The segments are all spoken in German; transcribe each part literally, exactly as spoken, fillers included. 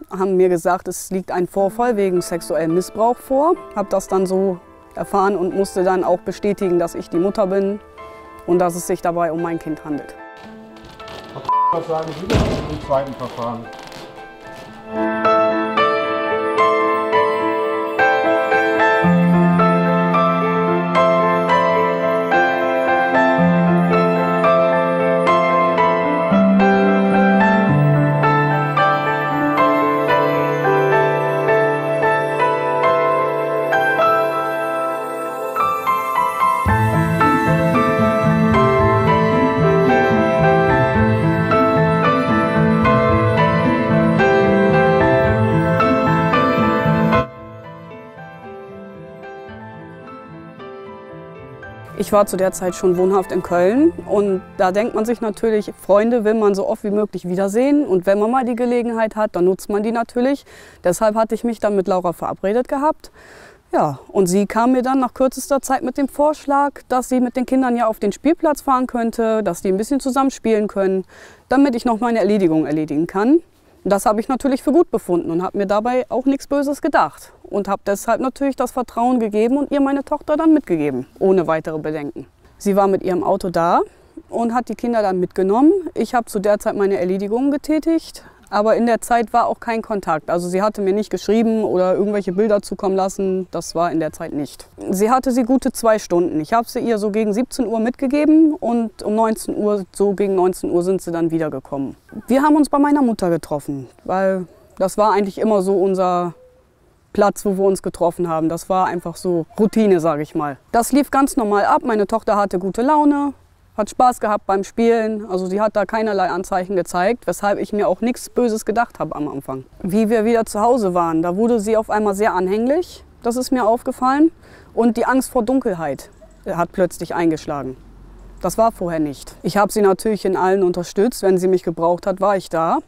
haben mir gesagt, es liegt ein Vorfall wegen sexuellem Missbrauch vor. Habe das dann so erfahren und musste dann auch bestätigen, dass ich die Mutter bin und dass es sich dabei um mein Kind handelt. Was sagen Sie denn im zweiten Verfahren? Ich war zu der Zeit schon wohnhaft in Köln und da denkt man sich natürlich, Freunde will man so oft wie möglich wiedersehen und wenn man mal die Gelegenheit hat, dann nutzt man die natürlich. Deshalb hatte ich mich dann mit Laura verabredet gehabt. Ja, und sie kam mir dann nach kürzester Zeit mit dem Vorschlag, dass sie mit den Kindern ja auf den Spielplatz fahren könnte, dass die ein bisschen zusammen spielen können, damit ich noch meine Erledigung erledigen kann. Und das habe ich natürlich für gut befunden und habe mir dabei auch nichts Böses gedacht. Und habe deshalb natürlich das Vertrauen gegeben und ihr meine Tochter dann mitgegeben, ohne weitere Bedenken. Sie war mit ihrem Auto da und hat die Kinder dann mitgenommen. Ich habe zu der Zeit meine Erledigungen getätigt, aber in der Zeit war auch kein Kontakt. Also sie hatte mir nicht geschrieben oder irgendwelche Bilder zukommen lassen, das war in der Zeit nicht. Sie hatte sie gute zwei Stunden. Ich habe sie ihr so gegen siebzehn Uhr mitgegeben und um neunzehn Uhr, so gegen neunzehn Uhr sind sie dann wiedergekommen. Wir haben uns bei meiner Mutter getroffen, weil das war eigentlich immer so unser Platz, wo wir uns getroffen haben. Das war einfach so Routine, sage ich mal. Das lief ganz normal ab. Meine Tochter hatte gute Laune, hat Spaß gehabt beim Spielen. Also sie hat da keinerlei Anzeichen gezeigt, weshalb ich mir auch nichts Böses gedacht habe am Anfang. Wie wir wieder zu Hause waren, da wurde sie auf einmal sehr anhänglich. Das ist mir aufgefallen. Und die Angst vor Dunkelheit hat plötzlich eingeschlagen. Das war vorher nicht. Ich habe sie natürlich in allen unterstützt. Wenn sie mich gebraucht hat, war ich da.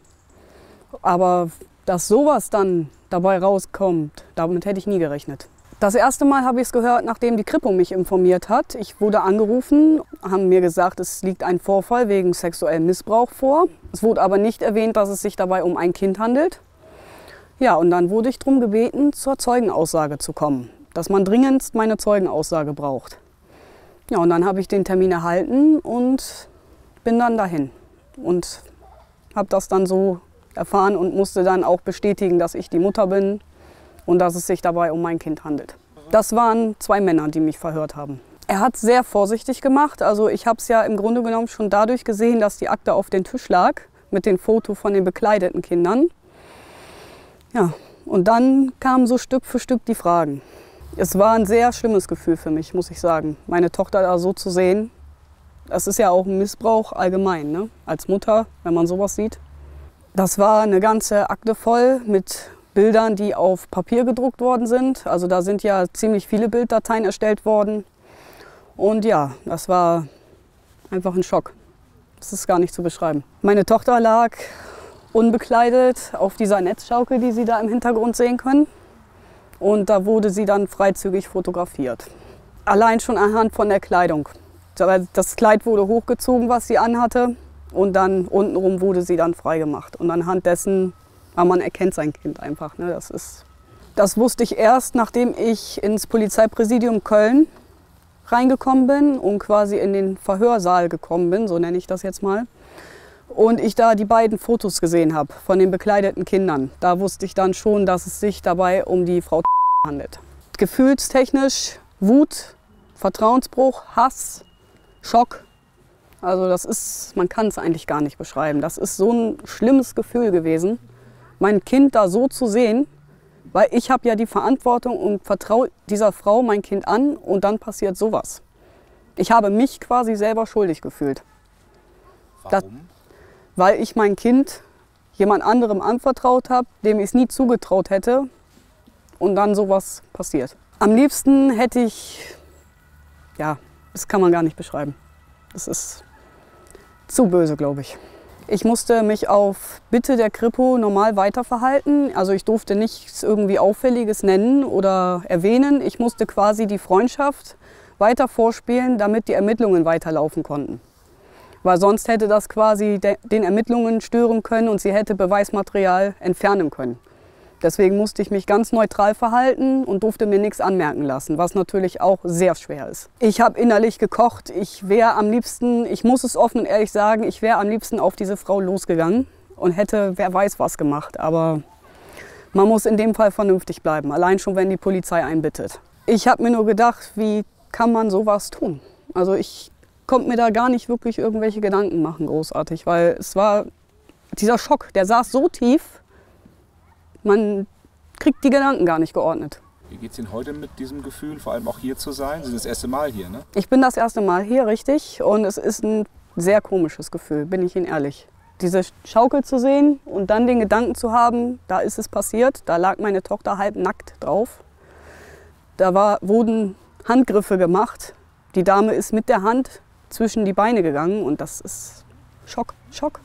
Aber dass sowas dann dabei rauskommt, damit hätte ich nie gerechnet. Das erste Mal habe ich es gehört, nachdem die Kripo mich informiert hat. Ich wurde angerufen, haben mir gesagt, es liegt ein Vorfall wegen sexuellem Missbrauch vor. Es wurde aber nicht erwähnt, dass es sich dabei um ein Kind handelt. Ja, und dann wurde ich darum gebeten, zur Zeugenaussage zu kommen, dass man dringendst meine Zeugenaussage braucht. Ja, und dann habe ich den Termin erhalten und bin dann dahin und habe das dann so erfahren und musste dann auch bestätigen, dass ich die Mutter bin und dass es sich dabei um mein Kind handelt. Das waren zwei Männer, die mich verhört haben. Er hat sehr vorsichtig gemacht. Also ich habe es ja im Grunde genommen schon dadurch gesehen, dass die Akte auf dem Tisch lag mit dem Foto von den bekleideten Kindern. Ja, und dann kamen so Stück für Stück die Fragen. Es war ein sehr schlimmes Gefühl für mich, muss ich sagen, meine Tochter da so zu sehen. Das ist ja auch ein Missbrauch allgemein, ne? Als Mutter, wenn man sowas sieht. Das war eine ganze Akte voll mit Bildern, die auf Papier gedruckt worden sind. Also da sind ja ziemlich viele Bilddateien erstellt worden. Und ja, das war einfach ein Schock. Das ist gar nicht zu beschreiben. Meine Tochter lag unbekleidet auf dieser Netzschaukel, die Sie da im Hintergrund sehen können. Und da wurde sie dann freizügig fotografiert. Allein schon anhand von der Kleidung. Das Kleid wurde hochgezogen, was sie anhatte. Und dann untenrum wurde sie dann freigemacht. Und anhand dessen, aber man erkennt sein Kind einfach. Ne? Das ist, das wusste ich erst, nachdem ich ins Polizeipräsidium Köln reingekommen bin und quasi in den Verhörsaal gekommen bin, so nenne ich das jetzt mal. Und ich da die beiden Fotos gesehen habe von den bekleideten Kindern. Da wusste ich dann schon, dass es sich dabei um die Frau handelt. Gefühlstechnisch Wut, Vertrauensbruch, Hass, Schock. Also das ist, man kann es eigentlich gar nicht beschreiben. Das ist so ein schlimmes Gefühl gewesen, mein Kind da so zu sehen, weil ich habe ja die Verantwortung und vertraue dieser Frau mein Kind an und dann passiert sowas. Ich habe mich quasi selber schuldig gefühlt. Warum? Das, weil ich mein Kind jemand anderem anvertraut habe, dem ich es nie zugetraut hätte und dann sowas passiert. Am liebsten hätte ich, ja, das kann man gar nicht beschreiben. Das ist zu böse, glaube ich. Ich musste mich auf Bitte der Kripo normal weiterverhalten. Also ich durfte nichts irgendwie Auffälliges nennen oder erwähnen. Ich musste quasi die Freundschaft weiter vorspielen, damit die Ermittlungen weiterlaufen konnten. Weil sonst hätte das quasi den Ermittlungen stören können und sie hätte Beweismaterial entfernen können. Deswegen musste ich mich ganz neutral verhalten und durfte mir nichts anmerken lassen, was natürlich auch sehr schwer ist. Ich habe innerlich gekocht. Ich wäre am liebsten, ich muss es offen und ehrlich sagen, ich wäre am liebsten auf diese Frau losgegangen und hätte wer weiß was gemacht. Aber man muss in dem Fall vernünftig bleiben, allein schon, wenn die Polizei einen bittet. Ich habe mir nur gedacht, wie kann man sowas tun? Also ich konnte mir da gar nicht wirklich irgendwelche Gedanken machen, großartig, weil es war dieser Schock, der saß so tief, man kriegt die Gedanken gar nicht geordnet. Wie geht es Ihnen heute mit diesem Gefühl, vor allem auch hier zu sein? Sie sind das erste Mal hier, ne? Ich bin das erste Mal hier, richtig, und es ist ein sehr komisches Gefühl, bin ich Ihnen ehrlich. Diese Schaukel zu sehen und dann den Gedanken zu haben, da ist es passiert, da lag meine Tochter halb nackt drauf. Da war, wurden Handgriffe gemacht, die Dame ist mit der Hand zwischen die Beine gegangen und das ist Schock, Schock.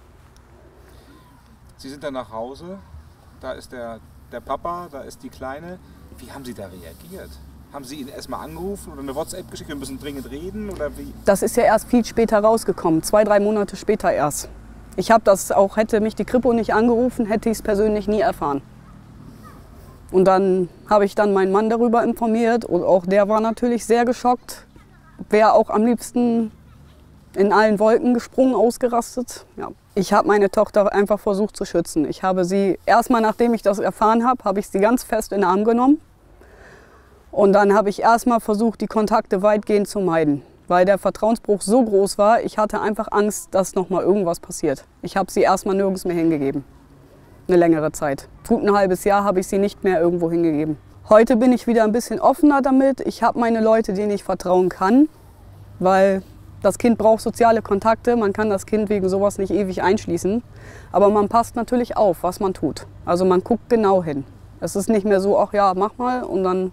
Sie sind dann nach Hause, da ist der, der Papa, da ist die Kleine. Wie haben Sie da reagiert? Haben Sie ihn erstmal angerufen oder eine WhatsApp geschickt, wir müssen dringend reden oder wie? Das ist ja erst viel später rausgekommen, zwei, drei Monate später erst. Ich habe das auch, hätte mich die Kripo nicht angerufen, hätte ich es persönlich nie erfahren. Und dann habe ich dann meinen Mann darüber informiert und auch der war natürlich sehr geschockt. Wäre auch am liebsten in allen Wolken gesprungen, ausgerastet. Ja. Ich habe meine Tochter einfach versucht zu schützen. Ich habe sie, erstmal nachdem ich das erfahren habe, habe ich sie ganz fest in den Arm genommen. Und dann habe ich erstmal versucht, die Kontakte weitgehend zu meiden. Weil der Vertrauensbruch so groß war, ich hatte einfach Angst, dass noch mal irgendwas passiert. Ich habe sie erstmal nirgends mehr hingegeben. Eine längere Zeit. Gut ein halbes Jahr habe ich sie nicht mehr irgendwo hingegeben. Heute bin ich wieder ein bisschen offener damit. Ich habe meine Leute, denen ich vertrauen kann, weil das Kind braucht soziale Kontakte. Man kann das Kind wegen sowas nicht ewig einschließen. Aber man passt natürlich auf, was man tut. Also man guckt genau hin. Es ist nicht mehr so, ach ja, mach mal und dann...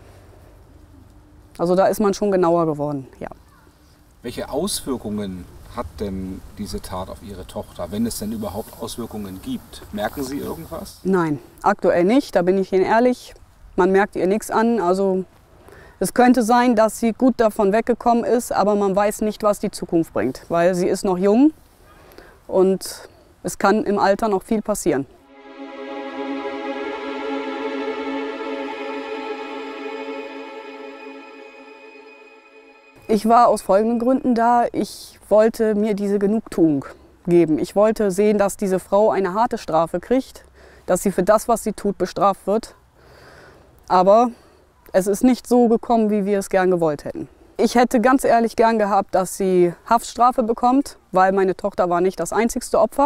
Also da ist man schon genauer geworden, ja. Welche Auswirkungen hat denn diese Tat auf Ihre Tochter, wenn es denn überhaupt Auswirkungen gibt? Merken Sie irgendwas? Nein, aktuell nicht, da bin ich Ihnen ehrlich. Man merkt ihr nichts an. Also es könnte sein, dass sie gut davon weggekommen ist, aber man weiß nicht, was die Zukunft bringt, weil sie ist noch jung und es kann im Alter noch viel passieren. Ich war aus folgenden Gründen da. Ich wollte mir diese Genugtuung geben. Ich wollte sehen, dass diese Frau eine harte Strafe kriegt, dass sie für das, was sie tut, bestraft wird. Aber es ist nicht so gekommen, wie wir es gern gewollt hätten. Ich hätte ganz ehrlich gern gehabt, dass sie Haftstrafe bekommt, weil meine Tochter war nicht das einzigste Opfer.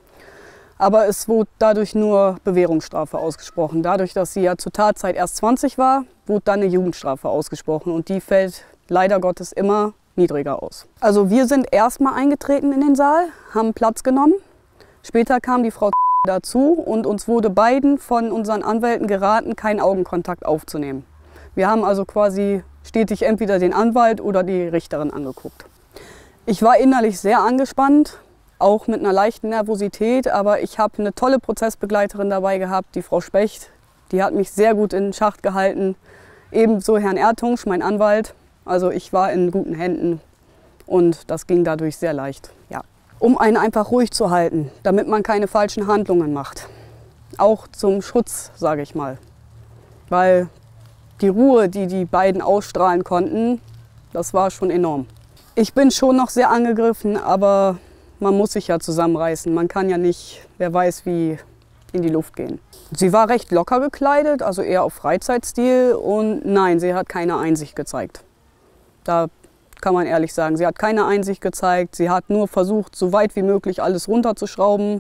Aber es wurde dadurch nur Bewährungsstrafe ausgesprochen. Dadurch, dass sie ja zur Tatzeit erst zwanzig war, wurde dann eine Jugendstrafe ausgesprochen. Und die fällt leider Gottes immer niedriger aus. Also wir sind erstmal eingetreten in den Saal, haben Platz genommen. Später kam die Frau dazu und uns wurde beiden von unseren Anwälten geraten, keinen Augenkontakt aufzunehmen. Wir haben also quasi stetig entweder den Anwalt oder die Richterin angeguckt. Ich war innerlich sehr angespannt, auch mit einer leichten Nervosität, aber ich habe eine tolle Prozessbegleiterin dabei gehabt, die Frau Specht. Die hat mich sehr gut in Schacht gehalten. Ebenso Herrn Ertungsch, mein Anwalt. Also ich war in guten Händen und das ging dadurch sehr leicht. Ja. Um einen einfach ruhig zu halten, damit man keine falschen Handlungen macht. Auch zum Schutz, sage ich mal. Weil die Ruhe, die die beiden ausstrahlen konnten, das war schon enorm. Ich bin schon noch sehr angegriffen, aber man muss sich ja zusammenreißen. Man kann ja nicht, wer weiß wie, in die Luft gehen. Sie war recht locker gekleidet, also eher auf Freizeitstil und nein, sie hat keine Einsicht gezeigt. Da kann man ehrlich sagen, sie hat keine Einsicht gezeigt. Sie hat nur versucht, so weit wie möglich alles runterzuschrauben.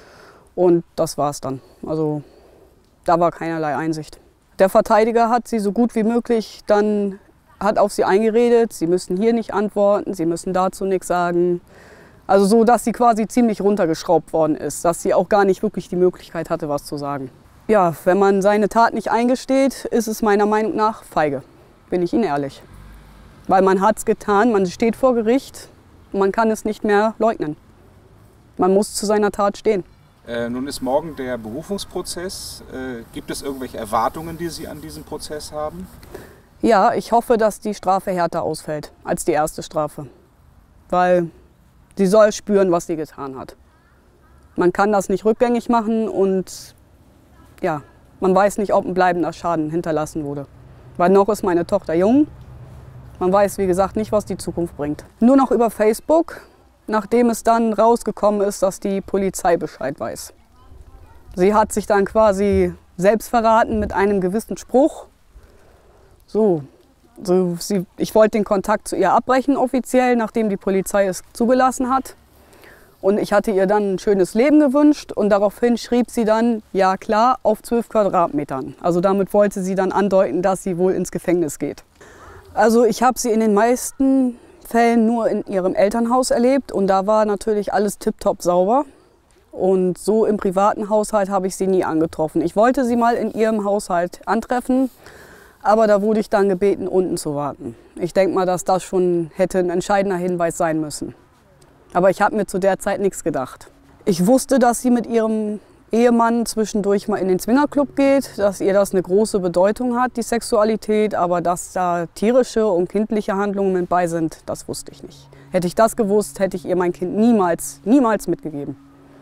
Und das war's dann. Also da war keinerlei Einsicht. Der Verteidiger hat sie so gut wie möglich dann hat auf sie eingeredet. Sie müssen hier nicht antworten, sie müssen dazu nichts sagen. Also so, dass sie quasi ziemlich runtergeschraubt worden ist, dass sie auch gar nicht wirklich die Möglichkeit hatte, was zu sagen. Ja, wenn man seine Tat nicht eingesteht, ist es meiner Meinung nach feige. Bin ich Ihnen ehrlich. Weil man hat es getan, man steht vor Gericht und man kann es nicht mehr leugnen. Man muss zu seiner Tat stehen. Äh, nun ist morgen der Berufungsprozess. Äh, gibt es irgendwelche Erwartungen, die Sie an diesem Prozess haben? Ja, ich hoffe, dass die Strafe härter ausfällt als die erste Strafe. Weil sie soll spüren, was sie getan hat. Man kann das nicht rückgängig machen und ja, man weiß nicht, ob ein bleibender Schaden hinterlassen wurde. Weil noch ist meine Tochter jung. Man weiß, wie gesagt, nicht, was die Zukunft bringt. Nur noch über Facebook, nachdem es dann rausgekommen ist, dass die Polizei Bescheid weiß. Sie hat sich dann quasi selbst verraten mit einem gewissen Spruch. So, so sie, ich wollte den Kontakt zu ihr abbrechen offiziell, nachdem die Polizei es zugelassen hat. Und ich hatte ihr dann ein schönes Leben gewünscht und daraufhin schrieb sie dann, ja klar, auf zwölf Quadratmetern. Also damit wollte sie dann andeuten, dass sie wohl ins Gefängnis geht. Also ich habe sie in den meisten Fällen nur in ihrem Elternhaus erlebt und da war natürlich alles tipptopp sauber. Und so im privaten Haushalt habe ich sie nie angetroffen. Ich wollte sie mal in ihrem Haushalt antreffen, aber da wurde ich dann gebeten, unten zu warten. Ich denke mal, dass das schon hätte ein entscheidender Hinweis sein müssen. Aber ich habe mir zu der Zeit nichts gedacht. Ich wusste, dass sie mit ihrem Ehemann zwischendurch mal in den Swingerclub geht, dass ihr das eine große Bedeutung hat, die Sexualität, aber dass da tierische und kindliche Handlungen mit bei sind, das wusste ich nicht. Hätte ich das gewusst, hätte ich ihr mein Kind niemals, niemals mitgegeben.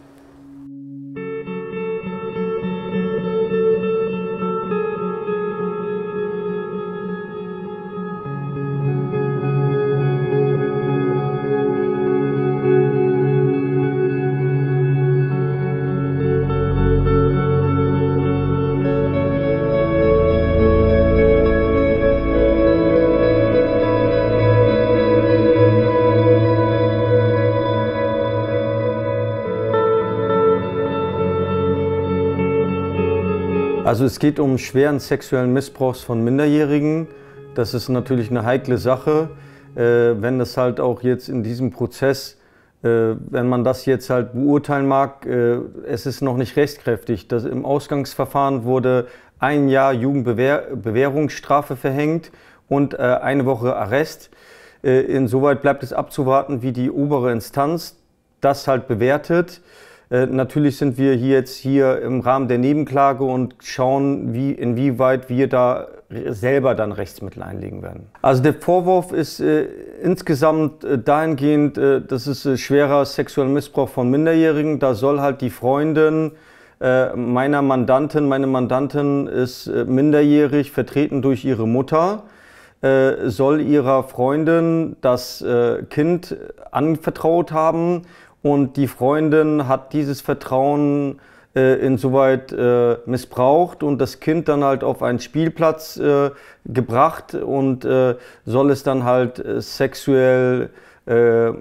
Also es geht um schweren sexuellen Missbrauchs von Minderjährigen. Das ist natürlich eine heikle Sache, äh, wenn das halt auch jetzt in diesem Prozess, äh, wenn man das jetzt halt beurteilen mag, äh, es ist noch nicht rechtskräftig. Das, im Ausgangsverfahren wurde ein Jahr Jugendbewährungsstrafe verhängt und äh, eine Woche Arrest. Äh, insoweit bleibt es abzuwarten, wie die obere Instanz das halt bewertet. Äh, natürlich sind wir hier jetzt hier im Rahmen der Nebenklage und schauen, wie, inwieweit wir da selber dann Rechtsmittel einlegen werden. Also der Vorwurf ist äh, insgesamt äh, dahingehend, äh, das ist äh, schwerer sexueller Missbrauch von Minderjährigen. Da soll halt die Freundin äh, meiner Mandantin, meine Mandantin ist äh, minderjährig, vertreten durch ihre Mutter, äh, soll ihrer Freundin das äh, Kind anvertraut haben. Und die Freundin hat dieses Vertrauen äh, insoweit äh, missbraucht und das Kind dann halt auf einen Spielplatz äh, gebracht und äh, soll es dann halt äh, sexuell äh,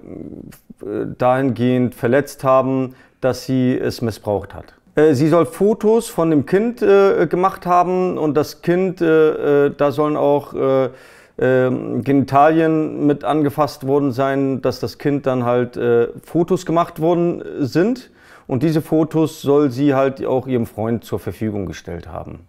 dahingehend verletzt haben, dass sie es missbraucht hat. Äh, sie soll Fotos von dem Kind äh, gemacht haben und das Kind, äh, äh, da sollen auch äh, Ähm, Genitalien mit angefasst worden sein, dass das Kind dann halt äh, Fotos gemacht worden sind und diese Fotos soll sie halt auch ihrem Freund zur Verfügung gestellt haben.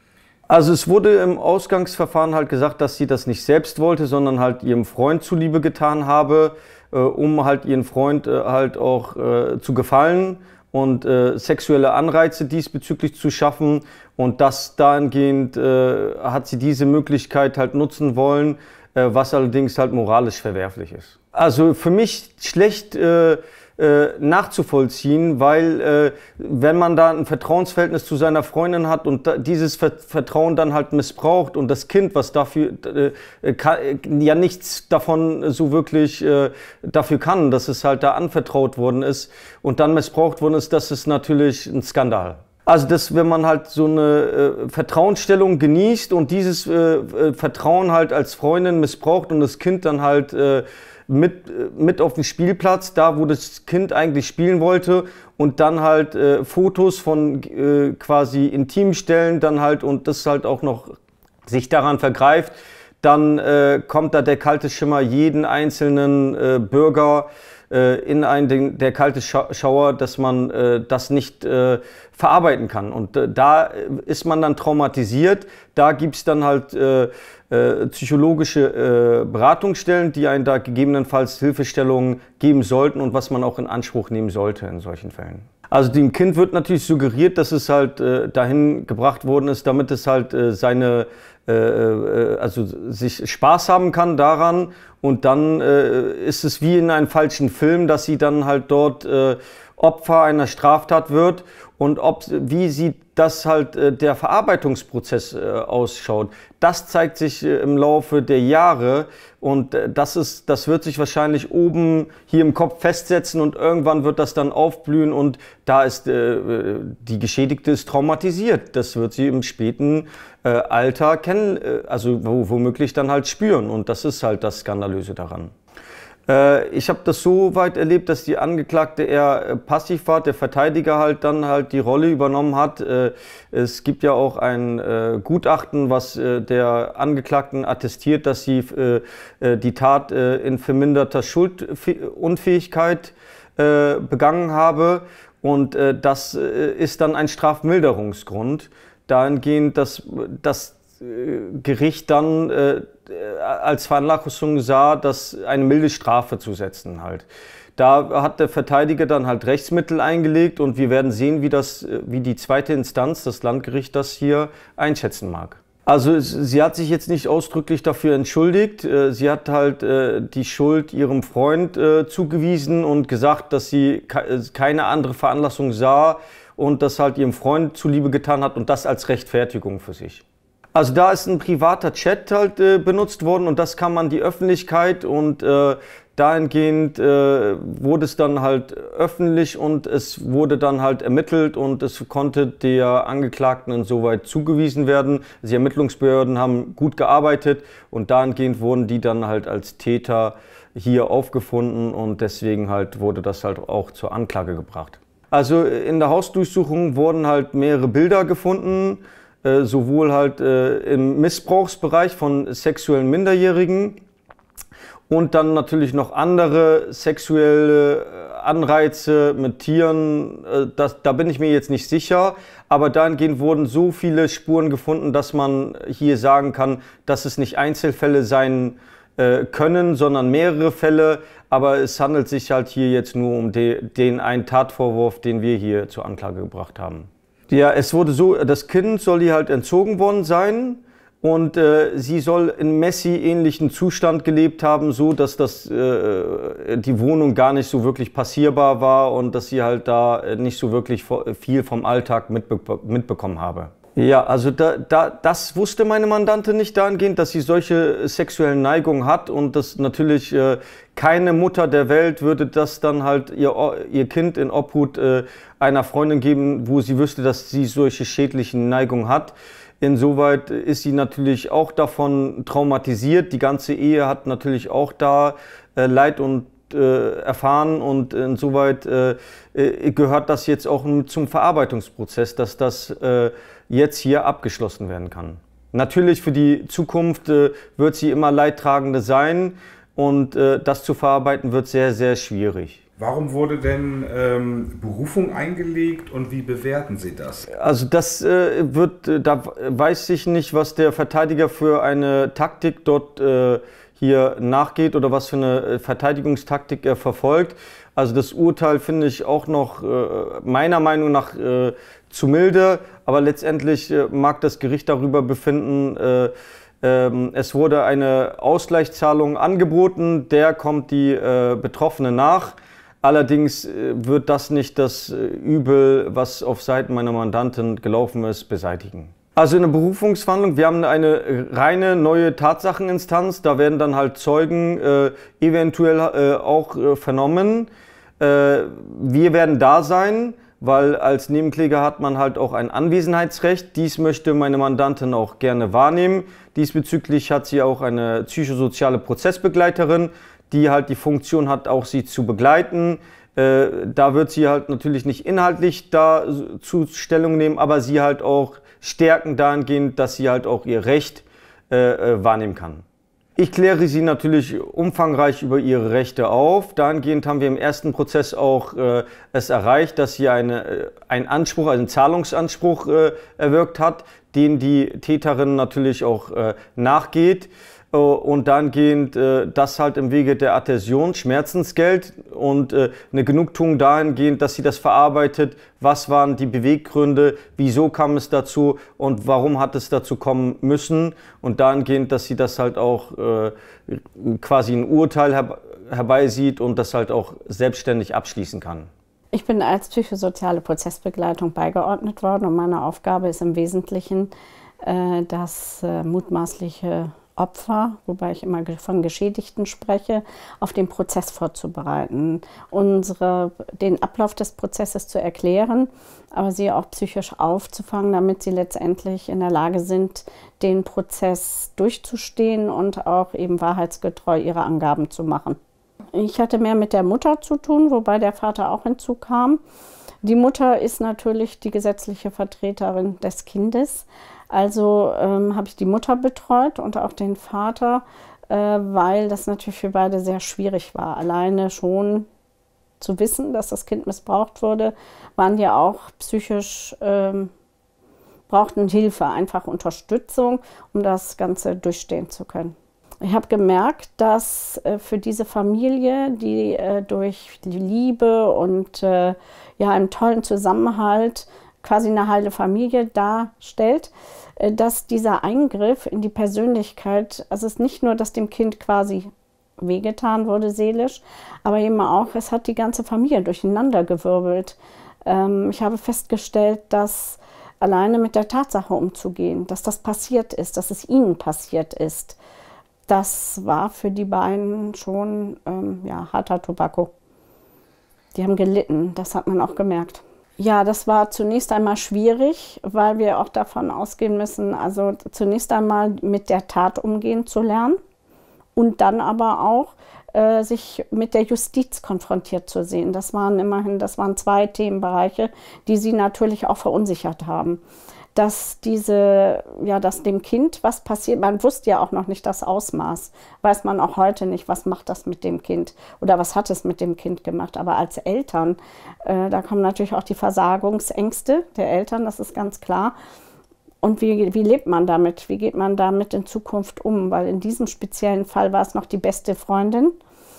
Also es wurde im Ausgangsverfahren halt gesagt, dass sie das nicht selbst wollte, sondern halt ihrem Freund zuliebe getan habe, äh, um halt ihren Freund äh, halt auch äh, zu gefallen und äh, sexuelle Anreize diesbezüglich zu schaffen. Und das dahingehend äh, hat sie diese Möglichkeit halt nutzen wollen, äh, was allerdings halt moralisch verwerflich ist. Also für mich schlecht äh, äh, nachzuvollziehen, weil äh, wenn man da ein Vertrauensverhältnis zu seiner Freundin hat und da, dieses Ver Vertrauen dann halt missbraucht und das Kind, was dafür äh, kann, ja nichts davon so wirklich äh, dafür kann, dass es halt da anvertraut worden ist und dann missbraucht worden ist, das ist natürlich ein Skandal. Also dass, wenn man halt so eine äh, Vertrauensstellung genießt und dieses äh, äh, Vertrauen halt als Freundin missbraucht und das Kind dann halt äh, mit, äh, mit auf den Spielplatz, da wo das Kind eigentlich spielen wollte und dann halt äh, Fotos von äh, quasi Intimstellen dann halt und das halt auch noch sich daran vergreift, dann äh, kommt da der kalte Schimmer jeden einzelnen äh, Bürger in einen, der kalte Schauer, dass man äh, das nicht äh, verarbeiten kann. Und äh, da ist man dann traumatisiert. Da gibt es dann halt äh, äh, psychologische äh, Beratungsstellen, die einen da gegebenenfalls Hilfestellungen geben sollten und was man auch in Anspruch nehmen sollte in solchen Fällen. Also dem Kind wird natürlich suggeriert, dass es halt äh, dahin gebracht worden ist, damit es halt äh, seine, äh, äh, also sich Spaß haben kann daran und dann äh, ist es wie in einem falschen Film, dass sie dann halt dort äh, Opfer einer Straftat wird und ob, wie sieht das halt äh, der Verarbeitungsprozess äh, ausschaut. Das zeigt sich äh, im Laufe der Jahre und äh, das, ist, das wird sich wahrscheinlich oben hier im Kopf festsetzen und irgendwann wird das dann aufblühen und da ist äh, die Geschädigte ist traumatisiert. Das wird sie im späten äh, Alter kennen, äh, also womöglich dann halt spüren und das ist halt das Skandalöse daran. Ich habe das so weit erlebt, dass die Angeklagte eher passiv war, der Verteidiger halt dann halt die Rolle übernommen hat. Es gibt ja auch ein Gutachten, was der Angeklagten attestiert, dass sie die Tat in verminderter Schuldunfähigkeit begangen habe. Und das ist dann ein Strafmilderungsgrund. Dahingehend, dass das Gericht dann äh, als Veranlassung sah, dass eine milde Strafe zu setzen halt. Da hat der Verteidiger dann halt Rechtsmittel eingelegt und wir werden sehen, wie, das, wie die zweite Instanz, das Landgericht, das hier einschätzen mag. Also sie hat sich jetzt nicht ausdrücklich dafür entschuldigt. Sie hat halt äh, die Schuld ihrem Freund äh, zugewiesen und gesagt, dass sie keine andere Veranlassung sah und das halt ihrem Freund zuliebe getan hat und das als Rechtfertigung für sich. Also da ist ein privater Chat halt äh, benutzt worden und das kam an die Öffentlichkeit und äh, dahingehend äh, wurde es dann halt öffentlich und es wurde dann halt ermittelt und es konnte der Angeklagten insoweit zugewiesen werden. Die Ermittlungsbehörden haben gut gearbeitet und dahingehend wurden die dann halt als Täter hier aufgefunden und deswegen halt wurde das halt auch zur Anklage gebracht. Also in der Hausdurchsuchung wurden halt mehrere Bilder gefunden, Äh, sowohl halt äh, im Missbrauchsbereich von sexuellen Minderjährigen und dann natürlich noch andere sexuelle Anreize mit Tieren. Äh, das, da bin ich mir jetzt nicht sicher, aber dahingehend wurden so viele Spuren gefunden, dass man hier sagen kann, dass es nicht Einzelfälle sein äh, können, sondern mehrere Fälle. Aber es handelt sich halt hier jetzt nur um de, den einen Tatvorwurf, den wir hier zur Anklage gebracht haben. Ja, es wurde so, das Kind soll ihr halt entzogen worden sein und äh, sie soll in Messi-ähnlichen Zustand gelebt haben, so dass das, äh, die Wohnung gar nicht so wirklich passierbar war und dass sie halt da nicht so wirklich viel vom Alltag mitbe mitbekommen habe. Ja, also da, da, das wusste meine Mandantin nicht dahingehend, dass sie solche sexuellen Neigungen hat und dass natürlich äh, keine Mutter der Welt würde das dann halt ihr, ihr Kind in Obhut äh, einer Freundin geben, wo sie wüsste, dass sie solche schädlichen Neigungen hat. Insoweit ist sie natürlich auch davon traumatisiert. Die ganze Ehe hat natürlich auch da äh, Leid und äh, erfahren und insoweit äh, gehört das jetzt auch zum Verarbeitungsprozess, dass das äh, jetzt hier abgeschlossen werden kann. Natürlich für die Zukunft äh, wird sie immer Leidtragende sein und äh, das zu verarbeiten wird sehr, sehr schwierig. Warum wurde denn ähm, Berufung eingelegt und wie bewerten Sie das? Also das äh, wird, äh, da weiß ich nicht, was der Verteidiger für eine Taktik dort äh, hier nachgeht oder was für eine Verteidigungstaktik er verfolgt. Also das Urteil finde ich auch noch äh, meiner Meinung nach äh, zu milde, aber letztendlich äh, mag das Gericht darüber befinden, äh, äh, es wurde eine Ausgleichszahlung angeboten, der kommt die äh, Betroffene nach. Allerdings äh, wird das nicht das äh, Übel, was auf Seiten meiner Mandantin gelaufen ist, beseitigen. Also in der Berufungsverhandlung, wir haben eine reine neue Tatsacheninstanz, da werden dann halt Zeugen äh, eventuell äh, auch äh, vernommen. Äh, wir werden da sein, weil als Nebenkläger hat man halt auch ein Anwesenheitsrecht. Dies möchte meine Mandantin auch gerne wahrnehmen. Diesbezüglich hat sie auch eine psychosoziale Prozessbegleiterin, die halt die Funktion hat, auch sie zu begleiten. Äh, da wird sie halt natürlich nicht inhaltlich dazu Stellung nehmen, aber sie halt auch stärken dahingehend, dass sie halt auch ihr Recht äh, wahrnehmen kann. Ich kläre sie natürlich umfangreich über ihre Rechte auf. Dahingehend haben wir im ersten Prozess auch äh, es erreicht, dass sie eine, äh, einen Anspruch, einen Zahlungsanspruch äh, erwirkt hat, den die Täterin natürlich auch äh, nachgeht. Und dahingehend äh, das halt im Wege der Adhäsion, Schmerzensgeld und äh, eine Genugtuung dahingehend, dass sie das verarbeitet, was waren die Beweggründe, wieso kam es dazu und warum hat es dazu kommen müssen und dahingehend, dass sie das halt auch äh, quasi ein Urteil herbe herbeisieht und das halt auch selbstständig abschließen kann. Ich bin als psychosoziale Prozessbegleitung beigeordnet worden und meine Aufgabe ist im Wesentlichen, äh, das äh, mutmaßliche Opfer, wobei ich immer von Geschädigten spreche, auf den Prozess vorzubereiten, unsere, den Ablauf des Prozesses zu erklären, aber sie auch psychisch aufzufangen, damit sie letztendlich in der Lage sind, den Prozess durchzustehen und auch eben wahrheitsgetreu ihre Angaben zu machen. Ich hatte mehr mit der Mutter zu tun, wobei der Vater auch hinzukam. Die Mutter ist natürlich die gesetzliche Vertreterin des Kindes. Also ähm, habe ich die Mutter betreut und auch den Vater, äh, weil das natürlich für beide sehr schwierig war. Alleine schon zu wissen, dass das Kind missbraucht wurde, waren ja auch psychisch, ähm, brauchten Hilfe, einfach Unterstützung, um das Ganze durchstehen zu können. Ich habe gemerkt, dass äh, für diese Familie, die äh, durch die Liebe und äh, ja, einen tollen Zusammenhalt quasi eine heile Familie darstellt, äh, dass dieser Eingriff in die Persönlichkeit, also es ist nicht nur, dass dem Kind quasi wehgetan wurde seelisch, aber eben auch, es hat die ganze Familie durcheinandergewirbelt. Ähm, ich habe festgestellt, dass alleine mit der Tatsache umzugehen, dass das passiert ist, dass es ihnen passiert ist, das war für die beiden schon ähm, ja, harter Tobacco. Die haben gelitten, das hat man auch gemerkt. Ja, das war zunächst einmal schwierig, weil wir auch davon ausgehen müssen, also zunächst einmal mit der Tat umgehen zu lernen und dann aber auch äh, sich mit der Justiz konfrontiert zu sehen. Das waren immerhin, das waren zwei Themenbereiche, die sie natürlich auch verunsichert haben. Dass diese, ja, dass dem Kind was passiert, man wusste ja auch noch nicht das Ausmaß, weiß man auch heute nicht, was macht das mit dem Kind oder was hat es mit dem Kind gemacht. Aber als Eltern, äh, da kommen natürlich auch die Versagungsängste der Eltern, das ist ganz klar. Und wie, wie lebt man damit, wie geht man damit in Zukunft um? Weil in diesem speziellen Fall war es noch die beste Freundin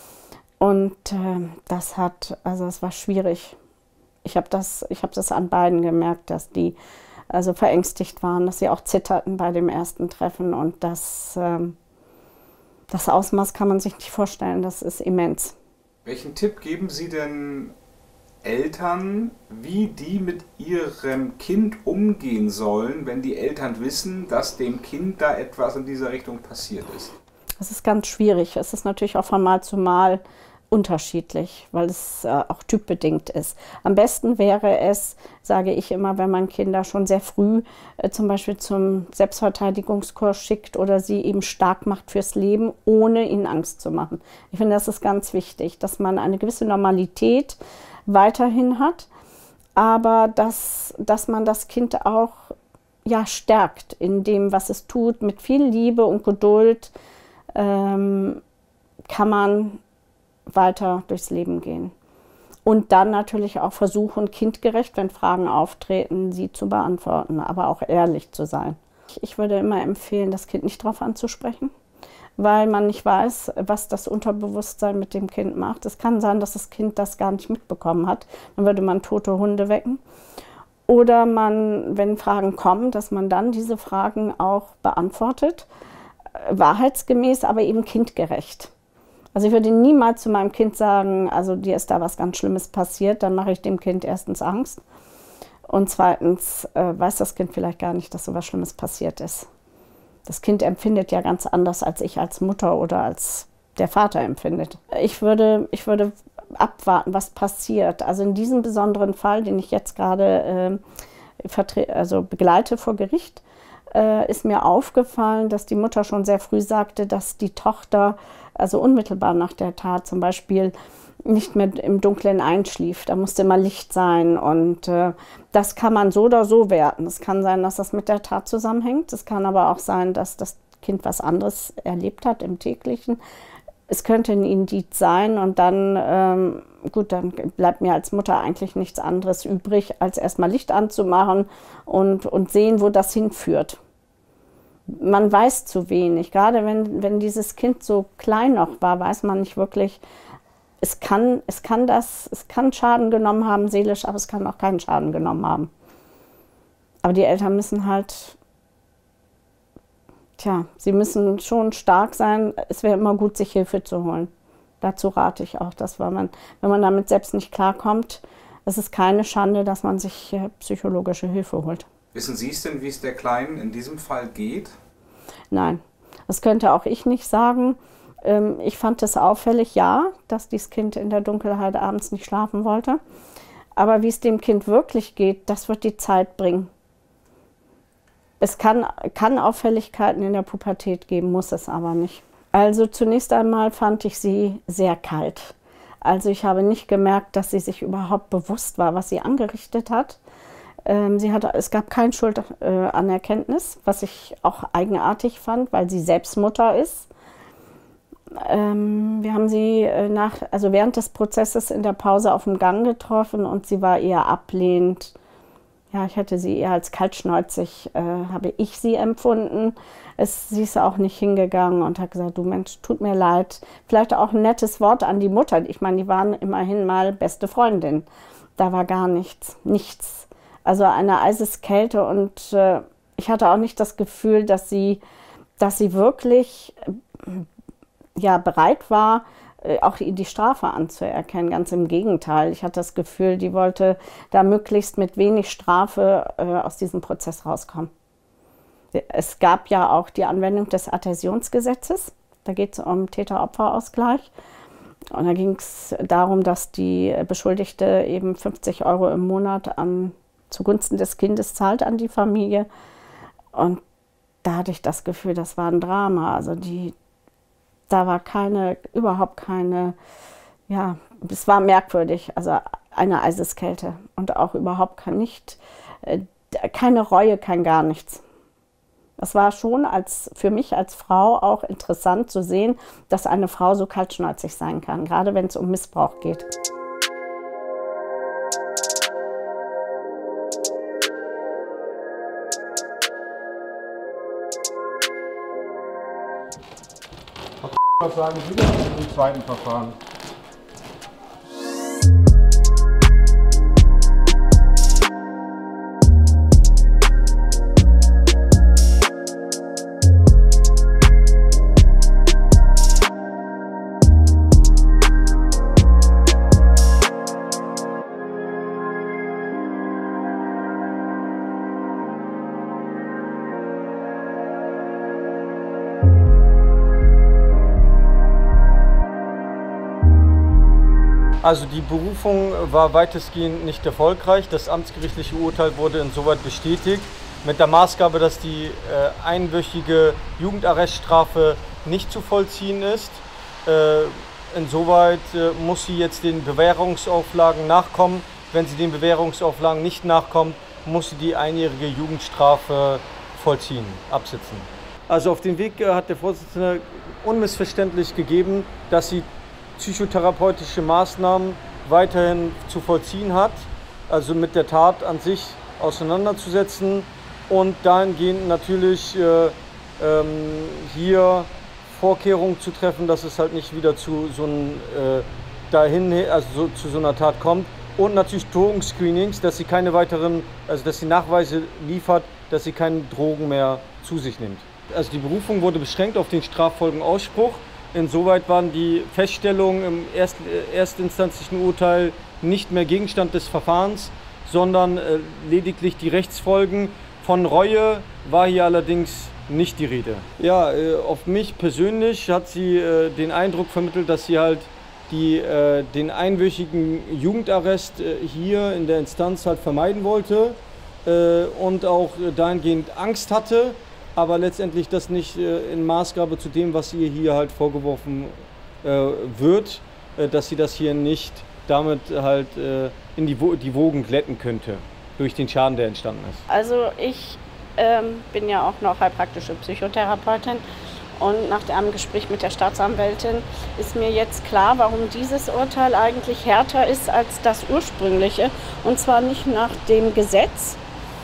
und äh, das hat, also es war schwierig. Ich habe das, ich habe das an beiden gemerkt, dass die also verängstigt waren, dass sie auch zitterten bei dem ersten Treffen und das, ähm, das Ausmaß kann man sich nicht vorstellen, das ist immens. Welchen Tipp geben Sie denn Eltern, wie die mit ihrem Kind umgehen sollen, wenn die Eltern wissen, dass dem Kind da etwas in dieser Richtung passiert ist? Das ist ganz schwierig, es ist natürlich auch von Mal zu Mal unterschiedlich, weil es äh, auch typbedingt ist. Am besten wäre es, sage ich immer, wenn man Kinder schon sehr früh äh, zum Beispiel zum Selbstverteidigungskurs schickt oder sie eben stark macht fürs Leben, ohne ihnen Angst zu machen. Ich finde, das ist ganz wichtig, dass man eine gewisse Normalität weiterhin hat, aber dass, dass man das Kind auch ja, stärkt in dem, was es tut. Mit viel Liebe und Geduld ähm, kann man weiter durchs Leben gehen. Und dann natürlich auch versuchen, kindgerecht, wenn Fragen auftreten, sie zu beantworten, aber auch ehrlich zu sein. Ich würde immer empfehlen, das Kind nicht darauf anzusprechen, weil man nicht weiß, was das Unterbewusstsein mit dem Kind macht. Es kann sein, dass das Kind das gar nicht mitbekommen hat. Dann würde man tote Hunde wecken. Oder man, wenn Fragen kommen, dass man dann diese Fragen auch beantwortet, wahrheitsgemäß, aber eben kindgerecht. Also ich würde niemals zu meinem Kind sagen, also dir ist da was ganz Schlimmes passiert, dann mache ich dem Kind erstens Angst und zweitens äh, weiß das Kind vielleicht gar nicht, dass so was Schlimmes passiert ist. Das Kind empfindet ja ganz anders, als ich als Mutter oder als der Vater empfindet. Ich würde, ich würde abwarten, was passiert. Also in diesem besonderen Fall, den ich jetzt gerade äh, also begleite vor Gericht, äh, ist mir aufgefallen, dass die Mutter schon sehr früh sagte, dass die Tochter also unmittelbar nach der Tat zum Beispiel nicht mehr im Dunkeln einschlief. Da musste immer Licht sein und äh, das kann man so oder so werten. Es kann sein, dass das mit der Tat zusammenhängt. Es kann aber auch sein, dass das Kind was anderes erlebt hat im täglichen. Es könnte ein Indiz sein und dann, ähm, gut, dann bleibt mir als Mutter eigentlich nichts anderes übrig, als erstmal Licht anzumachen und, und sehen, wo das hinführt. Man weiß zu wenig. Gerade wenn, wenn dieses Kind so klein noch war, weiß man nicht wirklich, es kann, es kann das, es kann Schaden genommen haben seelisch, aber es kann auch keinen Schaden genommen haben. Aber die Eltern müssen halt, tja, sie müssen schon stark sein. Es wäre immer gut, sich Hilfe zu holen. Dazu rate ich auch, dass wenn man, wenn man damit selbst nicht klarkommt, es ist keine Schande, dass man sich psychologische Hilfe holt. Wissen Sie es denn, wie es der Kleinen in diesem Fall geht? Nein, das könnte auch ich nicht sagen. Ich fand es auffällig, ja, dass dieses Kind in der Dunkelheit abends nicht schlafen wollte. Aber wie es dem Kind wirklich geht, das wird die Zeit bringen. Es kann, kann Auffälligkeiten in der Pubertät geben, muss es aber nicht. Also zunächst einmal fand ich sie sehr kalt. Also ich habe nicht gemerkt, dass sie sich überhaupt bewusst war, was sie angerichtet hat. Ähm, sie hatte es gab kein Schuldanerkenntnis, was ich auch eigenartig fand, weil sie selbst Mutter ist. Ähm, wir haben sie nach, also während des Prozesses in der Pause auf dem Gang getroffen und sie war eher ablehnend. Ja, ich hätte sie eher als kaltschnäuzig, äh, habe ich sie empfunden. Es, sie ist auch nicht hingegangen und hat gesagt, du Mensch, tut mir leid. Vielleicht auch ein nettes Wort an die Mutter. Ich meine, die waren immerhin mal beste Freundin. Da war gar nichts, nichts. Also eine Eiseskälte und äh, ich hatte auch nicht das Gefühl, dass sie, dass sie wirklich äh, ja, bereit war, auch die Strafe anzuerkennen. Ganz im Gegenteil. Ich hatte das Gefühl, die wollte da möglichst mit wenig Strafe äh, aus diesem Prozess rauskommen. Es gab ja auch die Anwendung des Adhäsionsgesetzes. Da geht es um Täter-Opfer-Ausgleich. Und da ging es darum, dass die Beschuldigte eben fünfzig Euro im Monat an, zugunsten des Kindes zahlt an die Familie. Und da hatte ich das Gefühl, das war ein Drama. Also die Da war keine, überhaupt keine, ja, es war merkwürdig, also eine Eiseskälte und auch überhaupt nicht, keine Reue, kein gar nichts. Das war schon als, für mich als Frau auch interessant zu sehen, dass eine Frau so kaltschnäuzig sein kann, gerade wenn es um Missbrauch geht. Was sagen Sie denn im zweiten Verfahren? Also die Berufung war weitestgehend nicht erfolgreich. Das amtsgerichtliche Urteil wurde insoweit bestätigt, mit der Maßgabe, dass die äh, einwöchige Jugendarreststrafe nicht zu vollziehen ist. Äh, insoweit äh, muss sie jetzt den Bewährungsauflagen nachkommen. Wenn sie den Bewährungsauflagen nicht nachkommt, muss sie die einjährige Jugendstrafe vollziehen, absitzen. Also auf den Weg äh, hat der Vorsitzende unmissverständlich gegeben, dass sie psychotherapeutische Maßnahmen weiterhin zu vollziehen hat, also mit der Tat an sich auseinanderzusetzen und dahingehend natürlich äh, ähm, hier Vorkehrungen zu treffen, dass es halt nicht wieder zu so, ein, äh, dahin, also so, zu so einer Tat kommt und natürlich Drogenscreenings, dass sie keine weiteren, also dass sie Nachweise liefert, dass sie keine Drogen mehr zu sich nimmt. Also die Berufung wurde beschränkt auf den Straffolgenausspruch. Insoweit waren die Feststellungen im erst, erstinstanzlichen Urteil nicht mehr Gegenstand des Verfahrens, sondern äh, lediglich die Rechtsfolgen. Von Reue war hier allerdings nicht die Rede. Ja, äh, auf mich persönlich hat sie äh, den Eindruck vermittelt, dass sie halt die, äh, den einwöchigen Jugendarrest äh, hier in der Instanz halt vermeiden wollte äh, und auch dahingehend Angst hatte. Aber letztendlich das nicht äh, in Maßgabe zu dem, was ihr hier halt vorgeworfen äh, wird, äh, dass sie das hier nicht damit halt äh, in die, Wo die Wogen glätten könnte, durch den Schaden, der entstanden ist. Also ich ähm, bin ja auch noch heilpraktische Psychotherapeutin und nach einem Gespräch mit der Staatsanwältin ist mir jetzt klar, warum dieses Urteil eigentlich härter ist als das ursprüngliche. Und zwar nicht nach dem Gesetz,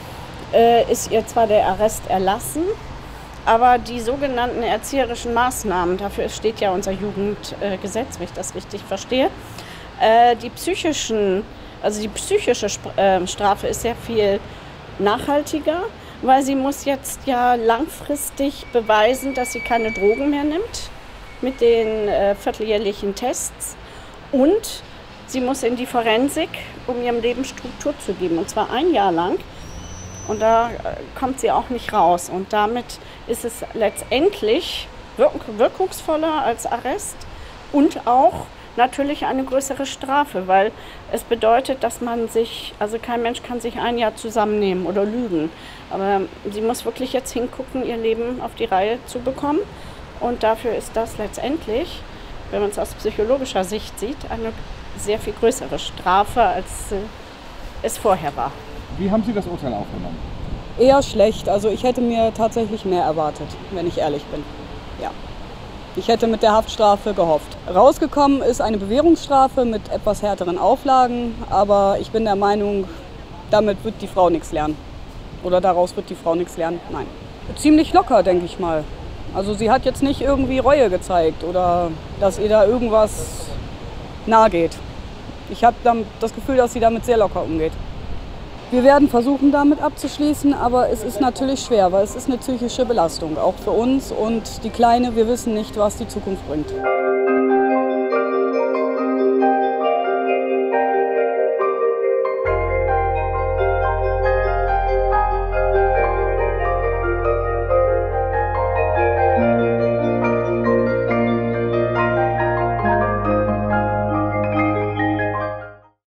Äh, ist ihr zwar der Arrest erlassen, aber die sogenannten erzieherischen Maßnahmen, dafür steht ja unser Jugendgesetz, wenn ich das richtig verstehe, äh, die psychischen, also die psychische Sp äh, Strafe ist sehr viel nachhaltiger, weil sie muss jetzt ja langfristig beweisen, dass sie keine Drogen mehr nimmt mit den äh, vierteljährlichen Tests und Sie muss in die Forensik, um ihrem Leben Struktur zu geben, und zwar ein Jahr lang. Und da kommt sie auch nicht raus. Und damit ist es letztendlich wirkungsvoller als Arrest und auch natürlich eine größere Strafe, weil es bedeutet, dass man sich, also kein Mensch kann sich ein Jahr zusammennehmen oder lügen. Aber sie muss wirklich jetzt hingucken, ihr Leben auf die Reihe zu bekommen. Und dafür ist das letztendlich, wenn man es aus psychologischer Sicht sieht, eine sehr viel größere Strafe, als äh, es vorher war. Wie haben Sie das Urteil aufgenommen? Eher schlecht. Also ich hätte mir tatsächlich mehr erwartet, wenn ich ehrlich bin. Ja. Ich hätte mit der Haftstrafe gehofft. Rausgekommen ist eine Bewährungsstrafe mit etwas härteren Auflagen, aber ich bin der Meinung, damit wird die Frau nichts lernen. Oder daraus wird die Frau nichts lernen. Nein. Ziemlich locker, denke ich mal. Also sie hat jetzt nicht irgendwie Reue gezeigt oder dass ihr da irgendwas nahe geht. Ich habe das Gefühl, dass sie damit sehr locker umgeht. Wir werden versuchen, damit abzuschließen, aber es ist natürlich schwer, weil es ist eine psychische Belastung, auch für uns und die Kleine, wir wissen nicht, was die Zukunft bringt.